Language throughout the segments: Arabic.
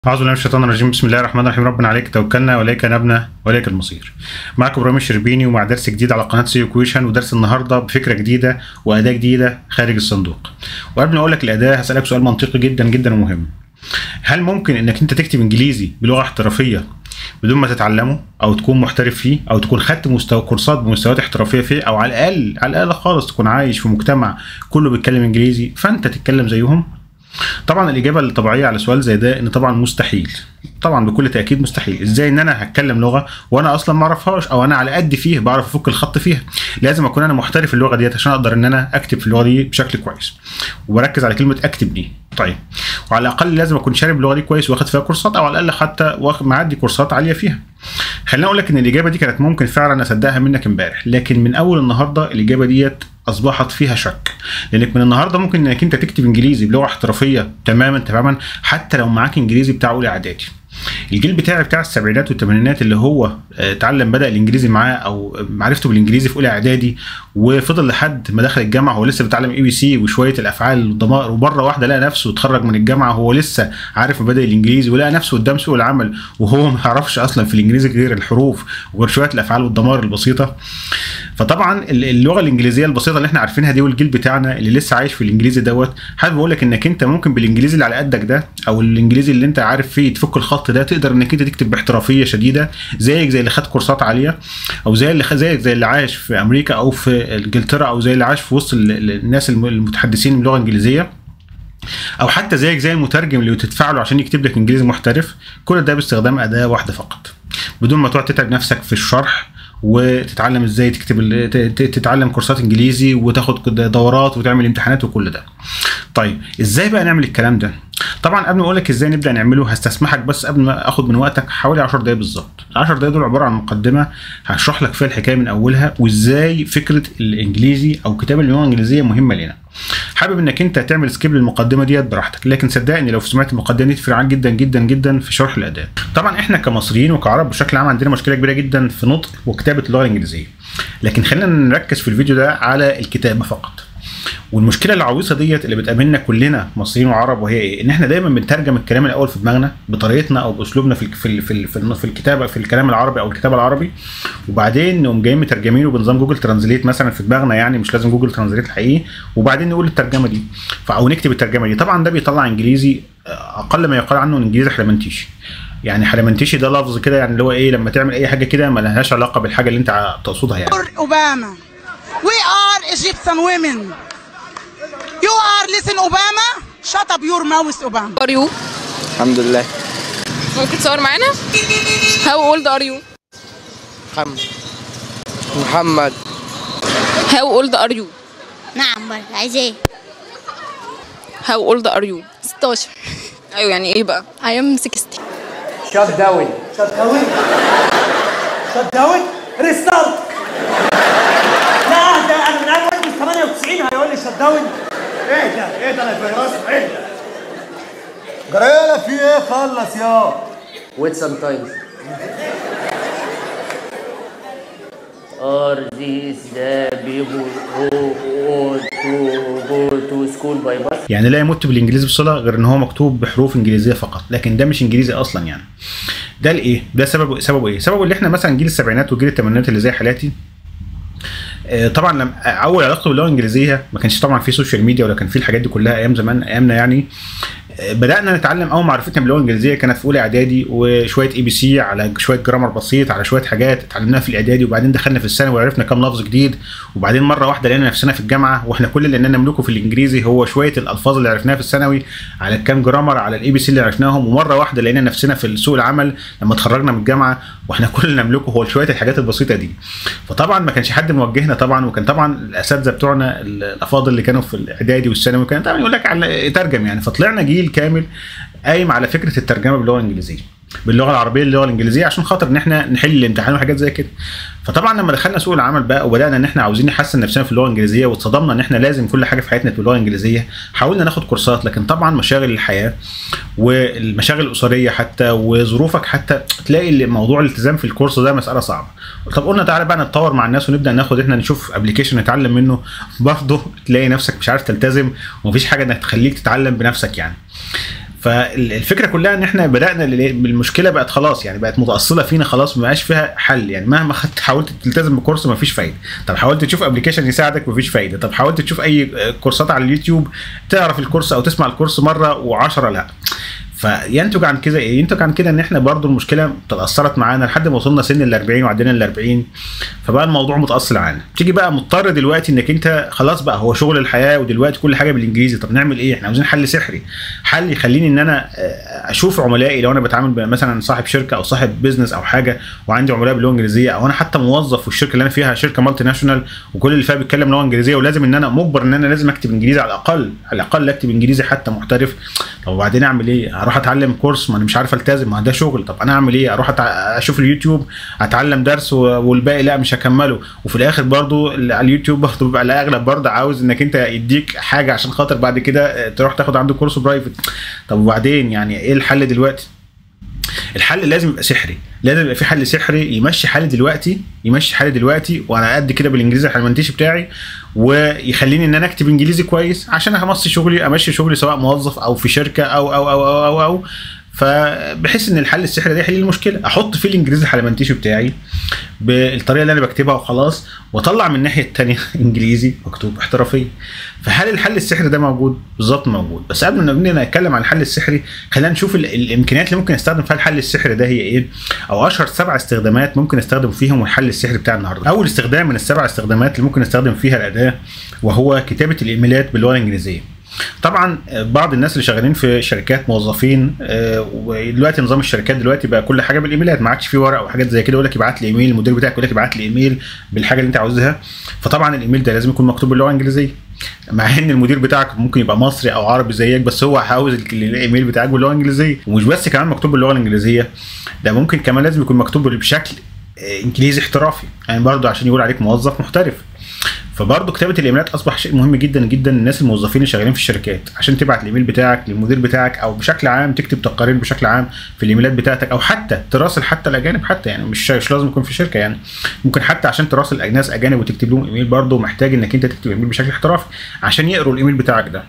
أعوذ بالله من الشيطان الرجيم. بسم الله الرحمن الرحيم. ربنا عليك توكلنا وإليك نبنا وإليك المصير. معكم إبراهيم الشربيني ومع درس جديد على قناة سي كويشن، ودرس النهارده بفكرة جديدة وأداة جديدة خارج الصندوق. وقبل ما أقول لك الأداة هسألك سؤال منطقي جدا جدا ومهم. هل ممكن إنك أنت تكتب إنجليزي بلغة احترافية بدون ما تتعلمه أو تكون محترف فيه أو تكون خدت مستوى كورسات بمستويات احترافية فيه، أو على الأقل خالص تكون عايش في مجتمع كله بيتكلم إنجليزي فأنت تتكلم زيهم؟ طبعا الاجابه الطبيعيه على سؤال زي ده ان طبعا مستحيل، طبعا بكل تاكيد مستحيل. ازاي ان انا هتكلم لغه وانا اصلا ما اعرفهاش او انا على قد فيه بعرف افك الخط فيها؟ لازم اكون انا محترف في اللغه ديت عشان اقدر ان انا اكتب في اللغه دي بشكل كويس، وبركز على كلمه اكتب دي. طيب، وعلى الاقل لازم اكون شارب اللغه دي كويس واخد فيها كورسات، او على الاقل حتى معدي كورسات عاليه فيها. خليني اقول لك ان الاجابه دي كانت ممكن فعلا اصدقها منك امبارح، لكن من اول النهارده الاجابه ديت اصبحت فيها شك، لانك من النهارده ممكن انك انت تكتب انجليزي بلغه احترافيه تماما حتى لو معاك انجليزي بتاع اولى اعدادي. الجيل بتاع السبعينات والثمانينات اللي هو بدا الانجليزي معاه او معرفته بالانجليزي في اولى اعدادي وفضل لحد ما دخل الجامعه هو لسه بيتعلم اي بي سي وشويه الافعال والضمائر، ومره واحده لقى نفسه اتخرج من الجامعه هو لسه عارف مبادئ الانجليزي، ولقى نفسه قدام سوق العمل وهو ما يعرفش اصلا في الانجليزي غير الحروف وغير شويه الافعال والضمائر البسيطه. فطبعا اللغه الانجليزيه البسيطه اللي احنا عارفينها دي والجيل بتاعنا اللي لسه عايش في الانجليزي دوت، حابب اقول لك انك انت ممكن بالانجليزي اللي على قدك ده او الانجليزي اللي انت عارف فيه تفك الخط ده تقدر انك انت تكتب باحترافيه شديده زيك زي اللي خد كورسات عاليه، او زيك زي اللي عايش في امريكا او في انجلترا، او زي اللي عايش في وسط الناس المتحدثين باللغه الانجليزيه، او حتى زيك زي المترجم اللي تدفع له عشان يكتب لك انجليزي محترف. كل ده باستخدام اداه واحده فقط، بدون ما تقعد تتعب نفسك في الشرح وتتعلم ازاي تتعلم كورسات انجليزي وتاخد دورات وتعمل امتحانات وكل ده. طيب ازاي بقى نعمل الكلام ده؟ طبعا قبل ما اقول لك ازاي نبدا نعمله هستسمحك بس قبل ما اخد من وقتك حوالي 10 دقايق بالظبط. ال10 دقايق دول عباره عن مقدمه هشرح لك فيها الحكايه من اولها، وازاي فكره الانجليزي او كتابه اللغه الانجليزيه مهمه لنا. حابب انك انت تعمل سكيب للمقدمه ديت براحتك، لكن صدقني لو سمعت المقدمه دي تفرق معاك جدا جدا جدا في شرح الاداء. طبعا احنا كمصريين وكعرب بشكل عام عندنا مشكله كبيره جدا في نطق وكتابه اللغه الانجليزيه، لكن خلينا نركز في الفيديو ده على الكتابه فقط. والمشكله العويصه ديت اللي بتقابلنا كلنا مصريين وعرب، وهي ايه؟ ان احنا دايما بنترجم الكلام الاول في دماغنا بطريقتنا او باسلوبنا في الكتابه في الكلام العربي او الكتاب العربي، وبعدين نقوم جايين مترجمينه بنظام جوجل ترانزليت مثلا في دماغنا، يعني مش لازم جوجل ترانزليت الحقيقي، وبعدين نقول الترجمه دي او نكتب الترجمه دي. طبعا ده بيطلع انجليزي اقل ما يقال عنه انجليزي حلمنتيشي. يعني حلمنتيشي ده لفظ كده، يعني اللي هو ايه، لما تعمل اي حاجه كده ما لهاش علاقه بالحاجه اللي انت تقصدها. يعني اوباما we are Egyptian women. You are listen Obama. Shut up your mouth Obama. Are you? الحمد لله. ممكن تصور معانا؟ How old are you? محمد. How old are you? نعم برضه عايز ايه؟ How old are you? 16. ايوه يعني ايه بقى؟ I am 60. Shut down. Shut down. Shut down. Restart. لا ده انا من اول 98 هيقول لي شت داون. ايه ده يا فيروس؟ ايه ده؟ جريالة في ايه؟ خلص يا. Wait sometimes. Are these the people who want to go to school by bus? يعني لا يمت بالانجليزي بصله غير ان هو مكتوب بحروف انجليزيه فقط، لكن ده مش انجليزي اصلا. يعني ده الايه؟ ده سببه ايه؟ سببه اللي احنا مثلا جيل السبعينات وجيل الثمانينات اللي زي حالاتي، طبعا لما اول علاقته باللغه الانجليزيه ما كانش طبعا في سوشيال ميديا ولا كان في الحاجات دي كلها ايام زمان ايامنا. يعني بدانا نتعلم اول معرفتنا باللغه الانجليزيه كانت في اولى اعدادي، وشويه اي بي سي على شويه جرامر بسيط على شويه حاجات اتعلمناها في الاعدادي، وبعدين دخلنا في الثانوي وعرفنا كام لفظ جديد، وبعدين مره واحده لقينا نفسنا في الجامعه واحنا كل اللي نملكه في الانجليزي هو شويه الالفاظ اللي عرفناها في الثانوي على كام جرامر على الاي بي سي اللي عرفناهم، ومره واحده لقينا نفسنا في سوق العمل لما اتخرجنا من الجامعه واحنا كل اللي نملكه هو شويه الحاجات البسيطه دي. فطبعا ما كانش حد موجهنا طبعا، وكان طبعا الاساتذه بتوعنا الافاضل اللي كانوا في الاعدادي والثانوي كان طبعا يقول لك على ترجم يعني. فطلعنا جيل كامل قايم على فكره الترجمه باللغه الانجليزيه، باللغه العربيه للغه الانجليزيه، عشان خاطر ان احنا نحل الامتحان وحاجات زي كده. فطبعا لما دخلنا سوق العمل بقى وبدانا ان احنا عاوزين نحسن نفسنا في اللغه الانجليزيه، واتصدمنا ان احنا لازم كل حاجه في حياتنا تبقى باللغه الانجليزيه، حاولنا ناخد كورسات، لكن طبعا مشاغل الحياه والمشاغل الاسريه حتى وظروفك حتى تلاقي موضوع الالتزام في الكورس ده مساله صعبه. طب قلنا تعالى بقى نتطور مع الناس ونبدا ناخد احنا نشوف ابلكيشن نتعلم منه، برضه تلاقي نفسك مش عارف تلتزم ومفيش حاجه انك تخليك تتعلم بنفسك يعني. فالفكره كلها ان احنا بدانا المشكله بقت خلاص يعني بقت متاصله فينا خلاص، ما بقاش فيها حل. يعني مهما حاولت تلتزم بكورس ما فيش فايده، طب حاولت تشوف ابلكيشن يساعدك ما فيش فايده، طب حاولت تشوف اي كورسات على اليوتيوب تعرف الكورس او تسمع الكورس مره و10 لا. فينتج عن كده ايه؟ ينتج عن كده ان احنا برضو المشكله تاثرت معانا لحد ما وصلنا سن ال40 وعدينا ال40، فبقى الموضوع متاصل معانا. تيجي بقى مضطر دلوقتي انك انت خلاص بقى هو شغل الحياه ودلوقتي كل حاجه بالانجليزي، طب نعمل ايه؟ احنا عاوزين حل سحري، حل يخليني ان انا اشوف عملائي لو انا بتعامل مثلا صاحب شركه او صاحب بيزنس او حاجه وعندي عملاء باللغه الانجليزيه، او انا حتى موظف في الشركه اللي انا فيها شركه مالتي ناشونال وكل اللي فيها بيتكلم لغه انجليزيه، ولازم ان انا مجبر ان انا لازم اكتب انجليزي على الاقل اكتب انجليزي حتى محترف. طب وبعدين اعمل ايه؟ اروح اتعلم كورس؟ ما انا مش عارف التزم، ما ده شغل. طب انا اعمل ايه؟ اروح اشوف اليوتيوب اتعلم درس والباقي لا مش هكمله. وفي الاخر برضو على اليوتيوب برضو بيبقى الاغلب برضو عاوز انك انت يديك حاجه عشان خاطر بعد كده تروح تاخد عنده كورس برايفت. طب وبعدين يعني ايه الحل دلوقتي؟ الحل لازم يبقى سحري، لازم يبقى في حل سحري يمشي حالي دلوقتي وانا قد كده بالانجليزي الحلمنتيش بتاعي، ويخليني ان انا اكتب انجليزي كويس عشان امشي شغلي سواء موظف او في شركه او فبحس ان الحل السحري ده يحل المشكله. احط فيه الانجليزي الحلمنتيش بتاعي بالطريقه اللي انا بكتبها وخلاص، واطلع من الناحيه الثانيه انجليزي مكتوب احترافيه. فهل الحل السحري ده موجود؟ بالظبط موجود. بس قبل ما نبدا نتكلم عن الحل السحري خلينا نشوف الامكانيات اللي ممكن نستخدم فيها الحل السحري ده هي ايه، او اشهر 7 استخدامات ممكن نستخدم فيهم الحل السحري بتاع النهارده. اول استخدام من ال7 استخدامات اللي ممكن نستخدم فيها الاداه وهو كتابه الايميلات باللغه الانجليزيه. طبعا بعض الناس اللي شغالين في شركات موظفين، ودلوقتي نظام الشركات دلوقتي بقى كل حاجه بالايميلات، ما عادش في ورق وحاجات زي كده، يقول لك ابعت لي ايميل، المدير بتاعك يقول لك ابعت لي ايميل بالحاجه اللي انت عاوزها. فطبعا الايميل ده لازم يكون مكتوب باللغه الانجليزيه، مع ان المدير بتاعك ممكن يبقى مصري او عربي زيك، بس هو عاوز الايميل بتاعك باللغه الانجليزيه. ومش بس كمان مكتوب باللغه الانجليزيه، ده ممكن كمان لازم يكون مكتوب بشكل انجليزي احترافي، يعني برضه عشان يقول عليك موظف محترف. فبرضه كتابه الايميلات اصبح شيء مهم جدا جدا للناس الموظفين اللي شغالين في الشركات، عشان تبعت الايميل بتاعك للمدير بتاعك، او بشكل عام تكتب تقارير بشكل عام في الايميلات بتاعتك، او حتى تراسل حتى الاجانب، حتى يعني مش لازم يكون في شركه، يعني ممكن حتى عشان تراسل ناس اجانب وتكتب لهم ايميل، برضه محتاج انك انت تكتب ايميل بشكل احترافي عشان يقروا الايميل بتاعك ده.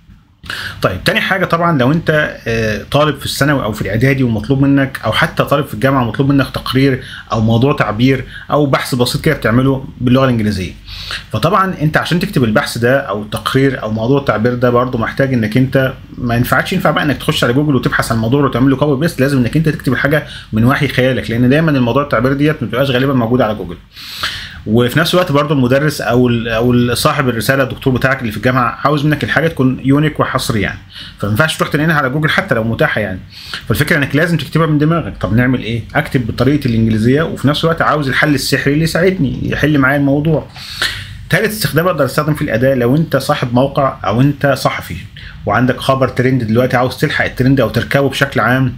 طيب تاني حاجه طبعا لو انت طالب في الثانوي او في الاعدادي ومطلوب منك، او حتى طالب في الجامعه ومطلوب منك تقرير او موضوع تعبير او بحث بسيط كده بتعمله باللغه الانجليزيه، فطبعا انت عشان تكتب البحث ده او التقرير او موضوع التعبير ده برضه محتاج انك انت ما ينفع بقى انك تخش على جوجل وتبحث عن الموضوع وتعمل له كوبي بيست، لازم انك انت تكتب الحاجه من وحي خيالك، لان دايما الموضوع التعبير ديت ما بتبقاش غالبا موجوده على جوجل. وفي نفس الوقت برضه المدرس او صاحب الرساله الدكتور بتاعك اللي في الجامعه عاوز منك الحاجه تكون يونيك وحصري، يعني فما ينفعش تروح تلاقيها على جوجل حتى لو متاحه يعني. فالفكره انك لازم تكتبها من دماغك. طب نعمل ايه؟ اكتب بطريقه الانجليزيه وفي نفس الوقت عاوز الحل السحري اللي يساعدني يحل معايا الموضوع. ثالث استخدام اقدر استخدم فيه الاداه، لو انت صاحب موقع او انت صحفي وعندك خبر ترند دلوقتي عاوز تلحق الترند او تركبه بشكل عام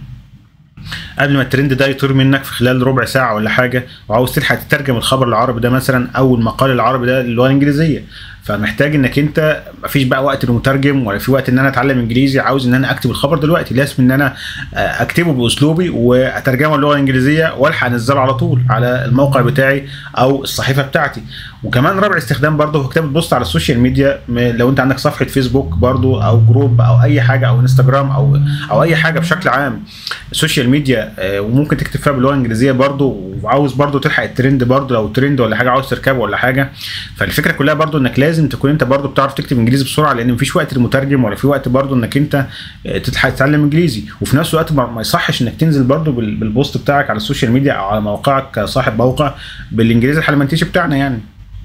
قبل ما الترند ده يطير منك في خلال ربع ساعه ولا حاجه، وعاوز تلحق تترجم الخبر العربي ده مثلا او المقال العربي ده للغه الانجليزيه، فمحتاج انك انت مفيش بقى وقت للمترجم ولا في وقت ان انا اتعلم انجليزي، عاوز ان انا اكتب الخبر دلوقتي، لازم ان انا اكتبه باسلوبي واترجمه للغه الانجليزيه والحق انزله على طول على الموقع بتاعي او الصحيفه بتاعتي. وكمان رابع استخدام برضه هو كتابه بوست على السوشيال ميديا، لو انت عندك صفحه فيسبوك برضه او جروب او اي حاجه او انستجرام او اي حاجه بشكل عام السوشيال ميديا، وممكن تكتب فيها باللغه الانجليزيه برضه، وعاوز برضه تلحق الترند برضه لو ترند ولا حاجه عاوز تركبه ولا حاجه. فالفكره كلها برضه انك لازم تكون انت برضه بتعرف تكتب انجليزي بسرعه، لان مفيش وقت للمترجم ولا في وقت برضه انك انت تتعلم انجليزي. وفي نفس الوقت ما يصحش انك تنزل برضه بالبوست بتاعك على السوشيال ميديا او على موقعك كصاحب موقع بالانجليزي الحلمنتيشي بتاعنا يعني.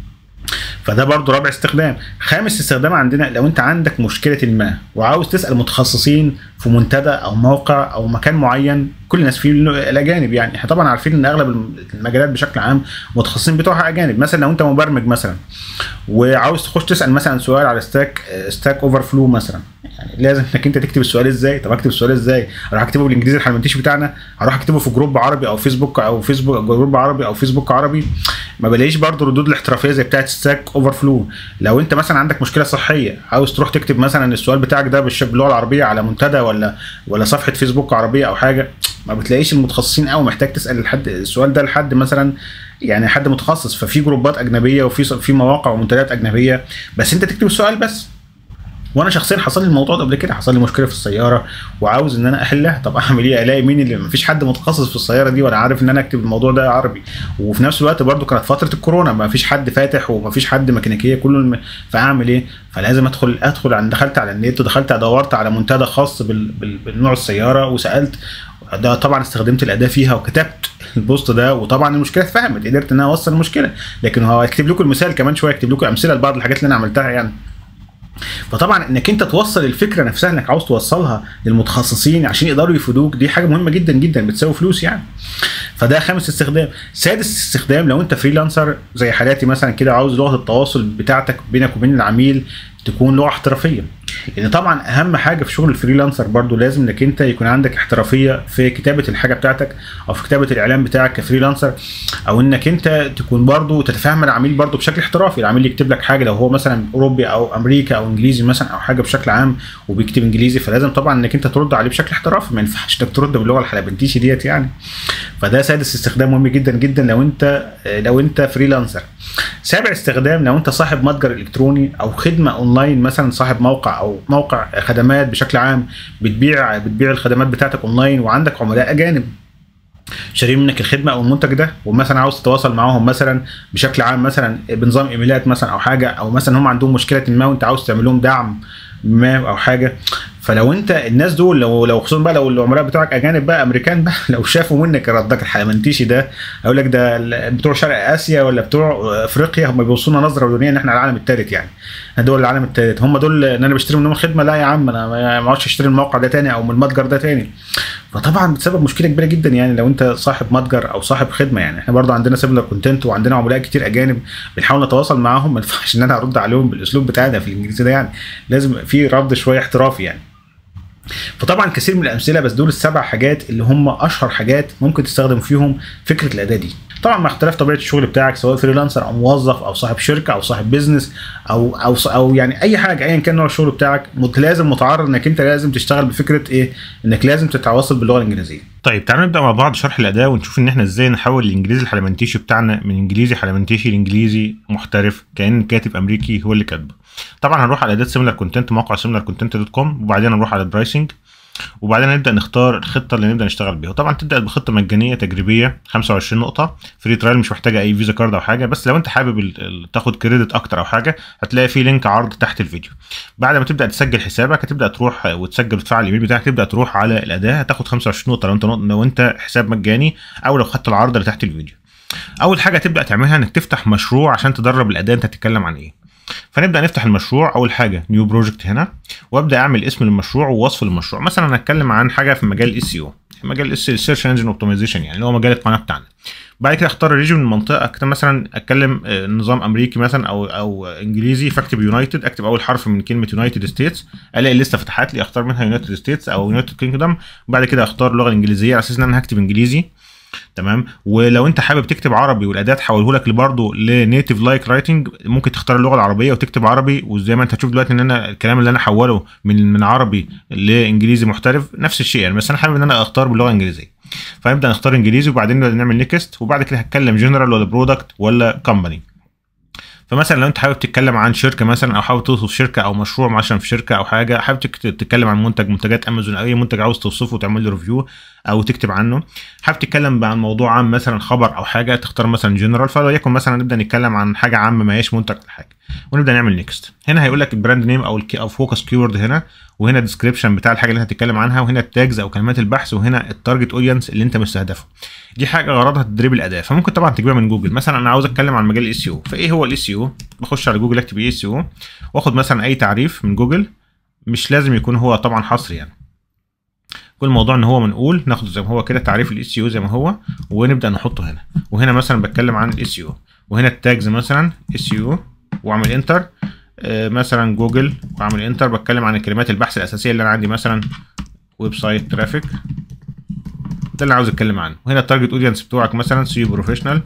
فده برضه رابع استخدام. خامس استخدام عندنا لو انت عندك مشكله ما وعاوز تسال متخصصين في منتدى او موقع او مكان معين، كل الناس فيه الاجانب، يعني احنا طبعا عارفين ان اغلب المجالات بشكل عام متخصصين بتوعها اجانب. مثلا لو انت مبرمج مثلا وعاوز تخش تسال مثلا سؤال على ستاك اوفر فلو مثلا، يعني لازم انك انت تكتب السؤال ازاي. طب اكتب السؤال ازاي؟ اروح اكتبه بالانجليزي الحلمنتيشي بتاعنا، اروح اكتبه في جروب عربي او فيسبوك جروب عربي او فيسبوك عربي، ما بلاقيش برضه ردود الاحترافيه زي بتاعه ستاك اوفر فلو. لو انت مثلا عندك مشكله صحيه عاوز تروح تكتب مثلا السؤال بتاعك ده باللغه العربيه على منتدى ولا صفحه فيسبوك عربيه او حاجه، ما بتلاقيش المتخصصين قوي، محتاج تسال السؤال ده لحد مثلا يعني حد متخصص. ففي جروبات اجنبيه وفي مواقع ومنتديات اجنبيه، بس انت تكتب السؤال بس. وانا شخصيا حصل لي الموضوع ده قبل كده، حصل لي مشكله في السياره وعاوز ان انا احلها. طب اعمل ايه؟ الاقي مين اللي مفيش حد متخصص في السياره دي ولا عارف ان انا اكتب الموضوع ده عربي، وفي نفس الوقت برده كانت فتره الكورونا ما فيش حد فاتح وما فيش حد ميكانيكيه كله فاعمل ايه؟ فلازم ادخل دخلت على النت ودخلت دورت على منتدى خاص بالنوع السياره وسالت. ده طبعا استخدمت الاداه فيها وكتبت البوست ده، وطبعا المشكله اتفهمت، قدرت ان انا اوصل المشكله. لكن هو هكتب لكم المثال كمان شويه، اكتب لكم امثله لبعض الحاجات اللي انا عملتها يعني. فطبعا انك انت توصل الفكره نفسها انك عاوز توصلها للمتخصصين عشان يقدروا يفيدوك، دي حاجه مهمه جدا جدا بتساوي فلوس يعني. فده 5 استخدام. 6 استخدام لو انت فريلانسر زي حالاتي مثلا كده، عاوز لغه التواصل بتاعتك بينك وبين العميل تكون لغه احترافيه. لان طبعا اهم حاجه في شغل الفريلانسر برضو لازم انك انت يكون عندك احترافيه في كتابه الحاجه بتاعتك او في كتابه الاعلان بتاعك كفريلانسر، او انك انت تكون برضو تتفاهم العميل برضو بشكل احترافي. العميل يكتب لك حاجه لو هو مثلا اوروبي او امريكا او انجليزي مثلا او حاجه بشكل عام وبيكتب انجليزي، فلازم طبعا انك انت ترد عليه بشكل احترافي، ما ينفعش انك ترد باللغه الحلبنتيشي ديت يعني. فده 6 استخدام مهم جدا جدا لو انت فريلانسر. 7 استخدام لو انت صاحب متجر الكتروني او خدمه اونلاين، مثلا صاحب موقع او موقع خدمات بشكل عام، بتبيع الخدمات بتاعتك اونلاين وعندك عملاء اجانب شارين منك الخدمه او المنتج ده، ومثلا عاوز تتواصل معاهم مثلا بشكل عام مثلا بنظام ايميلات مثلا او حاجه، او مثلا هم عندهم مشكله ما وانت عاوز تعمل لهم دعم ما او حاجه. فلو انت الناس دول لو خصوصا بقى لو العملاء بتوعك اجانب بقى امريكان بقى، لو شافوا منك ردك الحلمنتيشي ده اقول لك ده بتوع شرق اسيا ولا بتوع افريقيا، هم بيبصوا لنا نظره ودنيا ان احنا العالم الثالث يعني، دول العالم الثالث، هم دول ان انا بشتري منهم خدمه. لا يا عم انا ما اقعدش اشتري الموقع ده تاني او من المتجر ده تاني. فطبعا بتسبب مشكله كبيره جدا يعني لو انت صاحب متجر او صاحب خدمه يعني. احنا برضه عندنا سيميلر كونتنت وعندنا عملاء كتير اجانب بنحاول نتواصل معاهم، ما ينفعش ان انا ارد عليهم بالاسلوب بتاعنا في الانجليزي ده يعني، لازم في رد شويه احترافي يعني. فطبعا كثير من الامثله، بس دول ال7 حاجات اللي هم اشهر حاجات ممكن تستخدم فيهم فكره الاداه دي. طبعا مع اختلاف طبيعه الشغل بتاعك سواء فريلانسر او موظف او صاحب شركه او صاحب بيزنس او يعني اي حاجه ايا كان نوع الشغل بتاعك، لازم متعرض انك انت لازم تشتغل بفكره ايه؟ انك لازم تتواصل باللغه الانجليزيه. طيب تعالوا نبدا مع بعض شرح الاداه ونشوف ان احنا ازاي نحول الانجليزي الحلمنتيشي بتاعنا من انجليزي حلمنتيشي لانجليزي محترف كأن كاتب امريكي هو اللي كاتبه. طبعا هنروح على اداه سيميلر كونتنت، موقع similarcontent.com، وبعدين نروح على البرايسنج، وبعدين نبدا نختار الخطه اللي نبدا نشتغل بيها. طبعا تبدا بخطه مجانيه تجريبيه 25 نقطه فري ترايل، مش محتاجه اي فيزا كارد او حاجه، بس لو انت حابب تاخد كريدت اكتر او حاجه هتلاقي في لينك عرض تحت الفيديو. بعد ما تبدا تسجل حسابك هتبدا تروح وتسجل وتفعل الايميل بتاعك، تبدا تروح على الاداه هتاخد 25 نقطه لو انت حساب مجاني او لو خدت العرض اللي تحت الفيديو. اول حاجه تبدا تعملها انك تفتح مشروع عشان تدرب الاداه انت هتتكلم عن ايه. فنبدا نفتح المشروع. اول حاجه نيو بروجكت هنا، وابدا اعمل اسم للمشروع ووصف للمشروع. مثلا انا هتكلم عن حاجه في مجال الاس او، مجال السيرش انجن اوبتمايزيشن يعني اللي هو مجال القناه بتاعنا. بعد كده اختار الريجن المنطقه، اكتب مثلا اتكلم نظام امريكي مثلا او انجليزي، فاكتب يونايتد، اكتب اول حرف من كلمه يونايتد ستيتس، الاقي لسه فتحت لي اختار منها يونايتد ستيتس او يونايتد كينجدم. وبعد كده اختار اللغه الانجليزيه على اساس ان انا هكتب انجليزي. تمام. ولو انت حابب تكتب عربي والاداه تحوله لك برضه لنيتيف لايك رايتنج، ممكن تختار اللغه العربيه وتكتب عربي، وزي ما انت هتشوف دلوقتي ان انا الكلام اللي انا حوله من عربي لانجليزي محترف نفس الشيء يعني، بس انا حابب ان انا اختار باللغه الانجليزيه. فنبدا نختار انجليزي وبعدين نبدا نعمل نيكست، وبعد كده هتكلم جنرال ولا برودكت ولا كومباني. فمثلا لو انت حابب تتكلم عن شركه مثلا او حابب توصف شركه او مشروع مثلا في شركه او حاجه، حابب تتكلم عن منتجات امازون او اي منتج عاوز توصفه وتعمل له ريفيو او تكتب عنه، حابب تتكلم عن موضوع عام مثلا خبر او حاجه تختار مثلا جنرال. فليكن مثلا نبدا نتكلم عن حاجه عامه ما هيش منتج ولا حاجه، ونبدا نعمل نيكست. هنا هيقول لك البراند نيم او فوكس كيورد هنا، وهنا الديسكريبشن بتاع الحاجه اللي انت هتتكلم عنها، وهنا التاجز او كلمات البحث، وهنا التارجت اودينس اللي انت مستهدفه. دي حاجه غرضها تدريب الاداء، فممكن طبعا تجيبها من جوجل. مثلا انا عاوز اتكلم عن مجال الاس او، فايه هو الاس او؟ بخش على جوجل اكتب اس او واخد مثلا اي تعريف من جوجل، مش لازم يكون هو طبعا حصري يعني، كل الموضوع ان هو منقول ناخده زي ما هو كده تعريف الاس او زي ما هو، ونبدا نحطه هنا. وهنا مثلا بتكلم عن الاس او، وهنا التاجز مثلا اس او واعمل انتر، مثلا جوجل واعمل انتر، بتكلم عن كلمات البحث الاساسيه اللي انا عندي مثلا ويب سايت ترافيك، ده اللي عاوز اتكلم عنه. وهنا التارجت اودينس بتوعك مثلا سيو بروفيشنال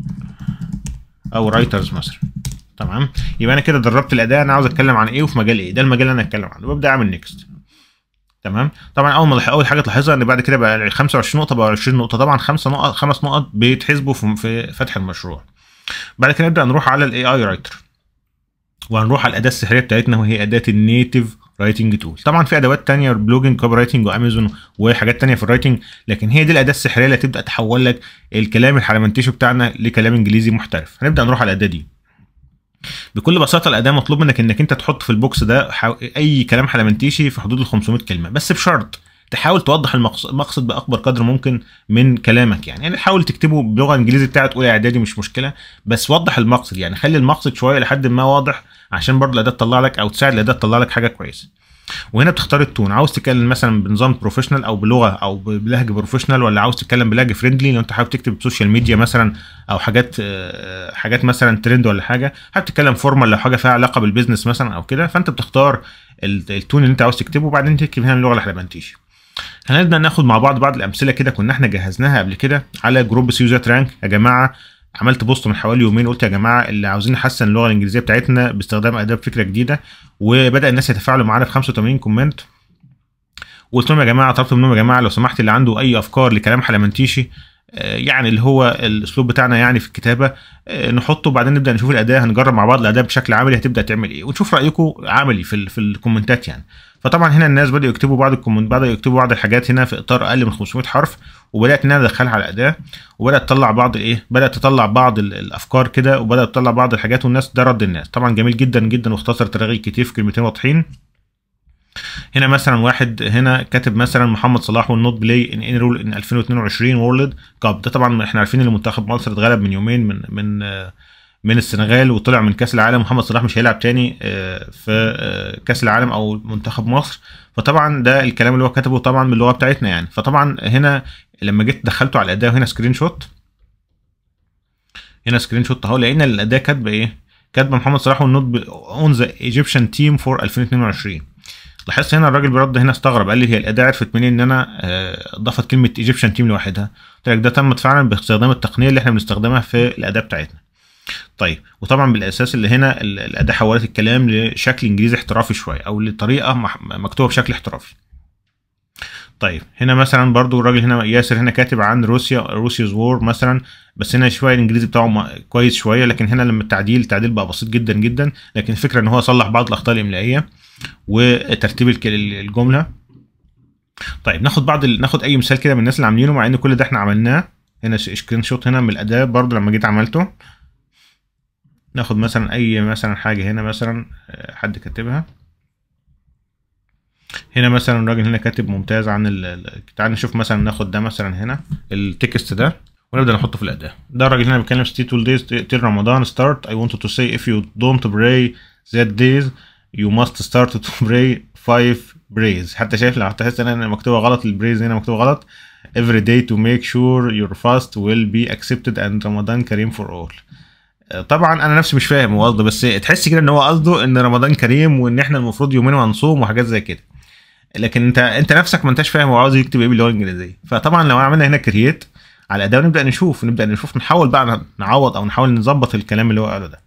او رايترز مثلا. تمام. يبقى انا كده دربت الاداء انا عاوز اتكلم عن ايه وفي مجال ايه، ده المجال اللي انا اتكلم عنه، وابدا اعمل نيكست. تمام. طبعا اول حاجه تلاحظها ان بعد كده بقى 25 نقطه بقى 20 نقطه، طبعا 5 نقط بيتحسبوا في فتح المشروع. بعد كده نبدا نروح على الاي اي رايتر، وهنروح على الاداه السحريه بتاعتنا وهي اداه النيتيف رايتنج تول. طبعا في ادوات تانية بلوجن كوبي رايتنج وامازون وحاجات تانية في الرايتنج، لكن هي دي الاداه السحريه اللي هتبدا تحول لك الكلام الحلمنتيشو بتاعنا لكلام انجليزي محترف. هنبدا نروح على الاداه دي. بكل بساطه الاداه مطلوب منك انك انت تحط في البوكس ده اي كلام حلمنتيشي في حدود ال 500 كلمه، بس بشرط تحاول توضح المقصد باكبر قدر ممكن من كلامك. يعني حاول تكتبه بلغه انجليزي بتاعت اولى اعدادي مش مشكله، بس وضح المقصد، يعني خلي المقصد شويه لحد ما واضح عشان برضه الاداه تطلع لك او تساعد الاداه تطلع لك حاجه كويسه. وهنا بتختار التون، عاوز تتكلم مثلا بنظام بروفيشنال او بلغه او بلهجه بروفيشنال، ولا عاوز تتكلم بلهجه فريندلي لو انت حابب تكتب سوشيال ميديا مثلا او حاجات مثلا ترند ولا حاجه، حابب تتكلم فورمال لو حاجه فيها علاقه بالبيزنس مثلا او كده، فانت بتختار التون اللي انت عاوز تكتبه وبعدين تكتب هنا اللغه الحلمنتيشي. هنبدا ناخد مع بعض الامثله كده كنا احنا جهزناها قبل كده على جروب سيوزات رانك. يا جماعه عملت بوست من حوالي يومين قلت يا جماعه اللي عاوزين نحسن اللغه الانجليزيه بتاعتنا باستخدام اداه فكره جديده، وبدا الناس يتفاعلوا معانا في 85 كومنت. وقلت لهم يا جماعه، طلبت منهم يا جماعه لو سمحت اللي عنده اي افكار لكلام حلمنتيشي يعني اللي هو الاسلوب بتاعنا يعني في الكتابه نحطه، وبعدين نبدا نشوف الاداه، هنجرب مع بعض الاداه بشكل عملي هتبدا تعمل ايه، ونشوف رايكم عملي في الكومنتات يعني. فطبعا هنا الناس بدأوا يكتبوا بدأوا يكتبوا بعض الحاجات هنا في اطار اقل من 500 حرف، وبدات ان انا ادخلها على الاداه، وبدات تطلع بدات تطلع بعض الافكار كده، وبدات تطلع بعض الحاجات، والناس ده رد الناس طبعا جميل جدا جدا، واختصر تراغيب كتير في كلمتين واضحين. هنا مثلا واحد هنا كاتب مثلا محمد صلاح will not play in any role in 2022 وورلد كاب. ده طبعا احنا عارفين ان منتخب مصر اتغلب من يومين من السنغال وطلع من كاس العالم، محمد صلاح مش هيلعب تاني في كاس العالم او منتخب مصر. فطبعا ده الكلام اللي هو كتبه طبعا باللغه بتاعتنا يعني. فطبعا هنا لما جيت دخلته على الاداه هنا سكرين شوت، اهو لقينا الاداه كاتبه ايه، كاتبه محمد صلاح will not on the Egyptian team for 2022. لاحظت هنا الراجل برد هنا استغرب، قال لي هي الاداه عرفت منين ان انا اضافت كلمه ايجيبشن تيم لوحدها؟ قلت لك ده تم فعلا باستخدام التقنيه اللي احنا بنستخدمها في الاداه بتاعتنا. طيب وطبعا بالاساس اللي هنا الاداه حولت الكلام لشكل انجليزي احترافي شويه او لطريقه مكتوبه بشكل احترافي. طيب هنا مثلا برضو الراجل هنا ياسر هنا كاتب عن روسيا's وور مثلا، بس هنا شويه الانجليزي بتاعه كويس شويه، لكن هنا لما التعديل بقى بسيط جدا جدا، لكن الفكره ان هو صلح بعض الاخطاء الاملائيه وترتيب الجمله. طيب ناخد اي مثال كده من الناس اللي عاملينه، مع ان كل ده احنا عملناه. هنا سكرين شوت هنا من الاداه برضو لما جيت عملته. ناخد مثلا اي حاجه هنا مثلا حد كاتبها هنا مثلا، الراجل هنا كاتب ممتاز عن تعال نشوف مثلا، ناخد ده مثلا هنا التكست ده ونبدا نحطه في الاداه. ده الراجل هنا بيتكلم stay 2 days till Ramadan start. I wanted to say if you don't pray that days you must start to pray 5 prays. حتى شايف لو تحس ان انا مكتوبه غلط، البريز هنا مكتوبه غلط. every day to make sure your fast will be accepted and Ramadan كريم for all. طبعا انا نفسي مش فاهم هو قصده، بس تحس كده ان هو قصده ان رمضان كريم وان احنا المفروض يومين وهنصوم وحاجات زي كده، لكن انت نفسك ما انتش فاهم هو عاوز يكتب ايه باللغه الانجليزيه. فطبعا لو عملنا هنا كرييت على الاداه ونبدا نشوف نحاول بقى نعوض او نحاول نظبط الكلام اللي هو قاله ده.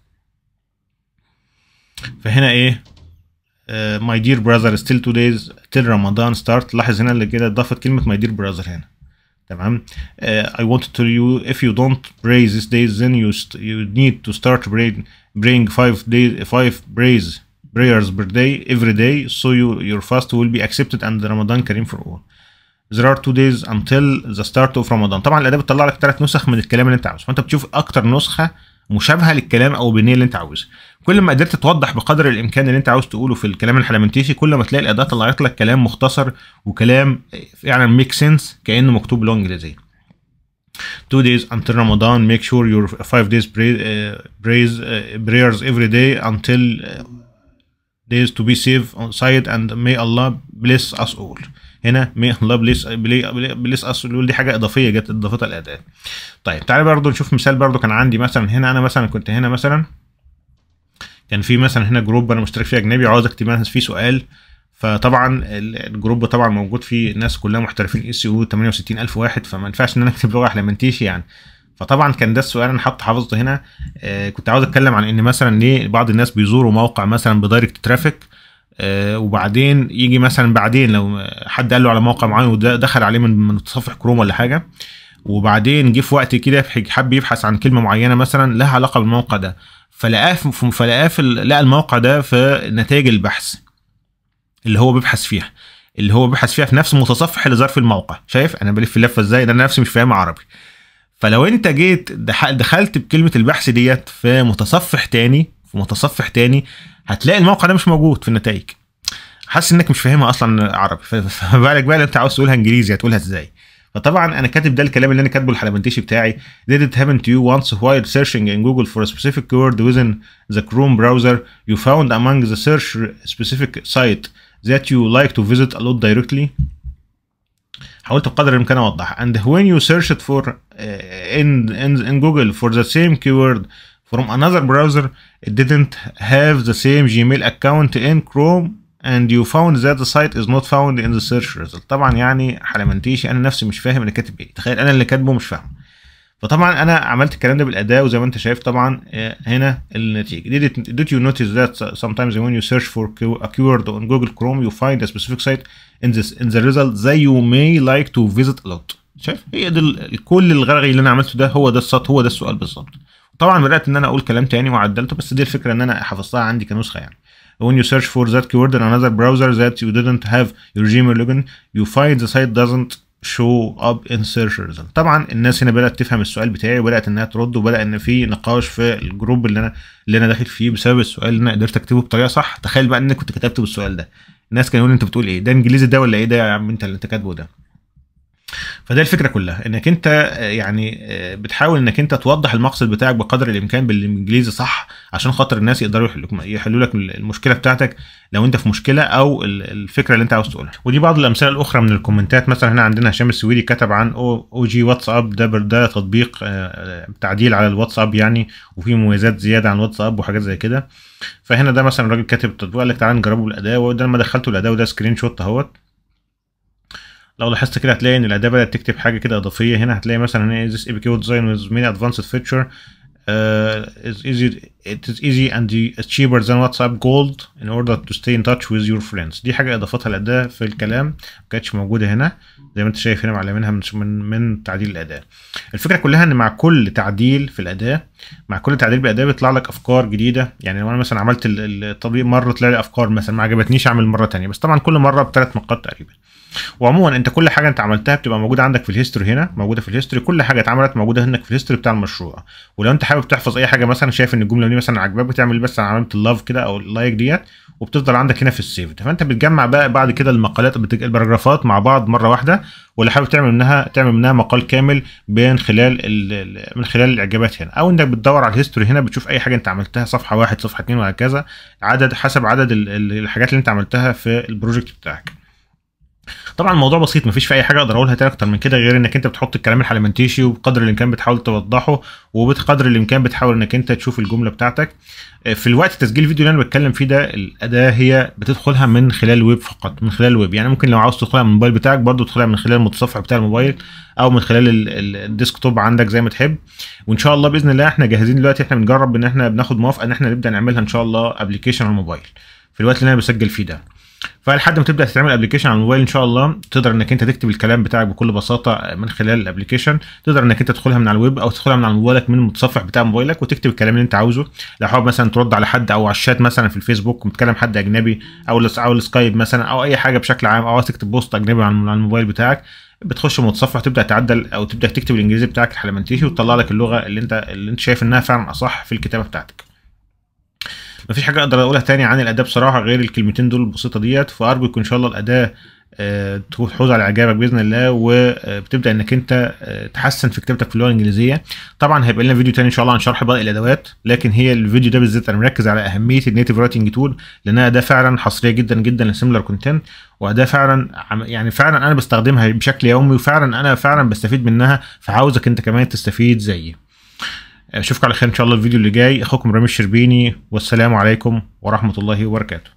فهنا ايه my dear brother still 2 days till Ramadan start. لاحظ هنا اللي كده اضافت كلمه my dear brother هنا، تمام. I want to tell you if you don't pray these days then you need to start praying 5 prayers per day every day so your fast will be accepted and Ramadan Kareem for all. There are 2 days until the start of Ramadan. طبعا الاداه بتطلع لك 3 نسخ من الكلام اللي انت عاوزه، فانت بتشوف اكتر نسخه مشابهه للكلام او بالنيه اللي انت عاوزها. كل ما قدرت توضح بقدر الامكان اللي انت عاوز تقوله في الكلام الحلمنتيشي، كل ما تلاقي الاداه طلعت لك كلام مختصر وكلام فعلا ميك سنس كانه مكتوب باللغه الانجليزيه. 2 days until Ramadan make sure your 5 days prayers every day until days to be safe on side and may Allah bless us all. هنا may Allah bless us all دي حاجه اضافيه جت اضافتها الاداه. طيب تعالى برضو نشوف مثال. برضو كان عندي مثلا هنا انا مثلا كنت هنا مثلا كان في مثلا هنا جروب انا مشترك فيه اجنبي عاوز اكتب مثلا فيه سؤال، فطبعا الجروب طبعا موجود فيه الناس كلها محترفين SEO 68000 واحد، فما ينفعش ان انا اكتب لغه حلمنتيشي يعني. فطبعا كان ده السؤال انا حافظته هنا. كنت عاوز اتكلم عن ان مثلا ليه بعض الناس بيزوروا موقع مثلا بدايركت ترافيك، وبعدين يجي مثلا بعدين لو حد قال له على موقع معين ودخل عليه من متصفح كروم ولا حاجه، وبعدين جه في وقت كده حب يبحث عن كلمه معينه مثلا لها علاقه بالموقع ده، لقى الموقع ده في نتائج البحث. اللي هو بيبحث فيها، في نفس متصفح لظرف الموقع. شايف انا بلف اللفه ازاي؟ ده انا نفسي مش فاهم عربي. فلو انت جيت دخلت بكلمه البحث ديت في متصفح تاني هتلاقي الموقع ده مش موجود في النتائج. حاسس انك مش فاهمها اصلا عربي، فما بالك بقى لو انت عاوز تقولها انجليزي هتقولها ازاي؟ فطبعا انا كاتب ده الكلام اللي انا كاتبه الحلبنتيشي بتاعي. Did it happen to you once while searching in Google for a specific keyword within the Chrome browser you found among the search specific site that you like to visit a lot directly؟ حاولت بقدر الامكان اوضحها. And when you searched for in Google for the same keyword from another browser it didn't have the same Gmail account in Chrome and you found that the site is not found in the search result. طبعا يعني حلمنتيشي انا نفسي مش فاهم انا كاتب ايه. تخيل انا اللي كاتبه مش فاهم. فطبعا انا عملت الكلام ده بالاداه، وزي ما انت شايف طبعا هنا النتيجه. Did you notice that sometimes when you search for a keyword on Google Chrome you find a specific site in the result that you may like to visit a lot؟ شايف هي ده كل الغرغي اللي انا عملته ده، هو ده السؤال بالظبط. طبعا بدات ان انا اقول كلام تاني وعدلته، بس دي الفكره ان انا حفظتها عندي كنسخه يعني. When you search for that keyword in another browser that you didn't have your Gmail login you find the site doesn't show up in search result. طبعا الناس هنا بدأت تفهم السؤال بتاعي وبدأت انها ترد، وبدأ ان في نقاش في الجروب اللي انا داخل فيه بسبب السؤال اللي انا قدرت اكتبه بطريقه صح. تخيل بقى ان انا كنت كتبته بالسؤال ده، الناس كانوا يقولوا انت بتقول ايه؟ ده انجليزي ده ولا ايه ده يا عم انت اللي انت كاتبه ده؟ فده الفكره كلها، انك انت يعني بتحاول انك انت توضح المقصد بتاعك بقدر الامكان بالانجليزي صح، عشان خاطر الناس يقدروا يحلوا لك المشكله بتاعتك لو انت في مشكله او الفكره اللي انت عاوز تقولها. ودي بعض الامثله الاخرى من الكومنتات. مثلا هنا عندنا هشام السويدي كتب عن او جي واتساب، ده تطبيق تعديل على الواتساب يعني، وفيه مميزات زياده عن الواتساب وحاجات زي كده. فهنا ده مثلا الراجل كاتب التطبيق قال لك تعالى نجربه بالاداه، وده لما دخلته الاداه وده سكرين شوت اهوت. لو لاحظت كده هتلاقي ان الاداه بدات تكتب حاجه كده اضافيه. هنا هتلاقي مثلا هنا this APK design with many advanced feature it is easy and cheaper than WhatsApp Gold in order to stay in touch with your friends. دي حاجه اضافتها الاداه في الكلام ما كانتش موجوده هنا، زي ما انت شايف هنا معلمينها من تعديل الاداه. الفكره كلها ان مع كل تعديل في الاداه، بالاداه بيطلع لك افكار جديده. يعني لو انا مثلا عملت التطبيق مره طلع لي افكار مثلا ما عجبتنيش اعمل مره ثانيه، بس طبعا كل مره ب3 نقاط تقريبا. وعموما انت كل حاجه انت عملتها بتبقى موجوده عندك في الهيستوري. هنا موجوده في الهيستوري، كل حاجه اتعملت موجوده هناك في الهيستوري بتاع المشروع. ولو انت حابب تحفظ اي حاجه مثلا شايف ان الجمله دي مثلا عجباك، بتعمل بس علامه اللاف كده او اللايك ديت وبتفضل عندك هنا في السيف. فانت بتجمع بقى بعد كده المقالات الباراجرافات مع بعض مره واحده، ولا حابب تعمل منها مقال كامل من خلال الاعجابات هنا، او انك بتدور على الهيستوري هنا بتشوف اي حاجه انت عملتها، صفحه 1 صفحه 2 وهكذا، حسب عدد الحاجات اللي انت عملتها في البروجكت بتاعك. طبعا الموضوع بسيط، مفيش في اي حاجه اقدر اقولها تاني اكتر من كده، غير انك انت بتحط الكلام الحلمنتيشي وبقدر الامكان بتحاول توضحه، وبقدر الامكان بتحاول انك انت تشوف الجمله بتاعتك. في الوقت تسجيل الفيديو اللي انا بتكلم فيه ده الاداه هي بتدخلها من خلال الويب فقط، من خلال الويب. يعني ممكن لو عاوز تدخلها من الموبايل بتاعك برضو تدخلها من خلال المتصفح بتاع الموبايل او من خلال الديسكتوب عندك زي ما تحب. وان شاء الله باذن الله احنا جاهزين دلوقتي، احنا بنجرب ان احنا بناخد موافقه ان احنا نبدا نعملها ان شاء الله ابلكيشن على الموبايل في الوقت اللي انا بسجل فيه ده. فلحد ما تبدا تعمل ابلكيشن على الموبايل ان شاء الله تقدر انك انت تكتب الكلام بتاعك بكل بساطه من خلال الابلكيشن. تقدر انك انت تدخلها من على الويب او تدخلها من على موبايلك من المتصفح بتاع موبايلك وتكتب الكلام اللي انت عاوزه. لو حابب مثلا ترد على حد او على الشات مثلا في الفيسبوك وتكلم حد اجنبي او السكايب مثلا او اي حاجه بشكل عام، او عاوز تكتب بوست اجنبي على الموبايل بتاعك، بتخش المتصفح تبدا تعدل او تبدا تكتب الانجليزي بتاعك الحلمنتيشي وتطلع لك اللغه اللي انت شايف انها فعلا اصح في الكتابه بتاعتك. مفيش حاجه اقدر اقولها تاني عن الاداه بصراحه غير الكلمتين دول البسيطه ديت. فارجو يكون ان شاء الله الاداه تحوز على اعجابك باذن الله، وبتبدا انك انت تحسن في كتابتك في اللغه الانجليزيه. طبعا هيبقى لنا فيديو تاني ان شاء الله عن شرح باقي الادوات، لكن هي الفيديو ده بالذات انا مركز على اهميه النيتيف رايتنج تول، لانها اداه فعلا حصريه جدا جدا للسيميلر كونتنت، واداه فعلا يعني فعلا انا بستخدمها بشكل يومي، وفعلا انا بستفيد منها، فعاوزك انت كمان تستفيد زيي. اشوفك على خير ان شاء الله الفيديو اللي جاي. اخوكم رامي الشربيني، والسلام عليكم ورحمه الله وبركاته.